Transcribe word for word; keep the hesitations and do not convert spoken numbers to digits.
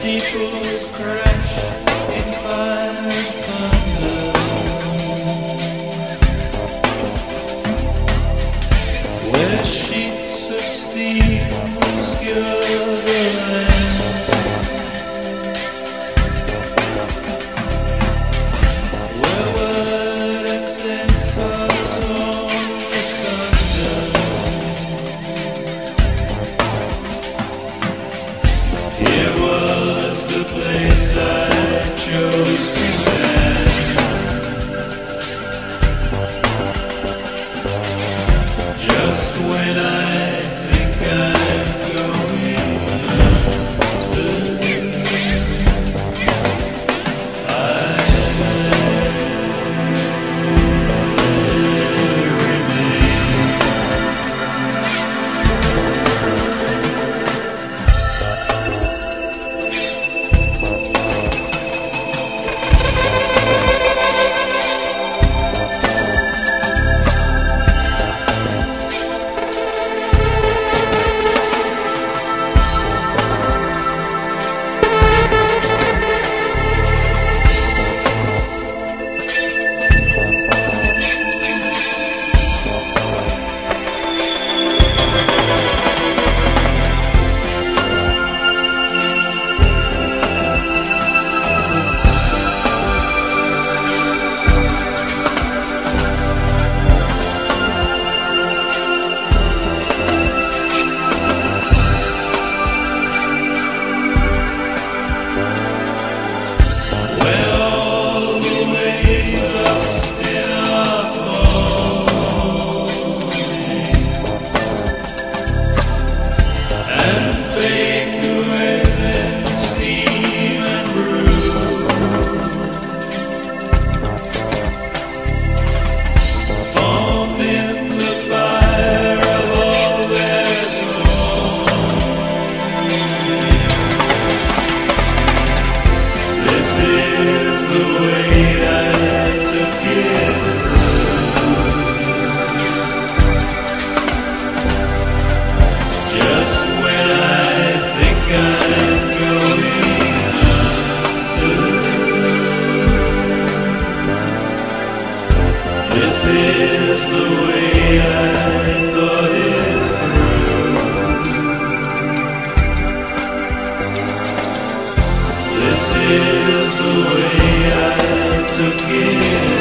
steeples crash in fire and thunder, where sheets of steam obscure the land, where word essence are torn asunder. Here was the place I chose to stand, just when I think I'm going under. I remain. This is the way I took it through. Just when I think I'm going under, this is the way I thought it through. This is the way I took it.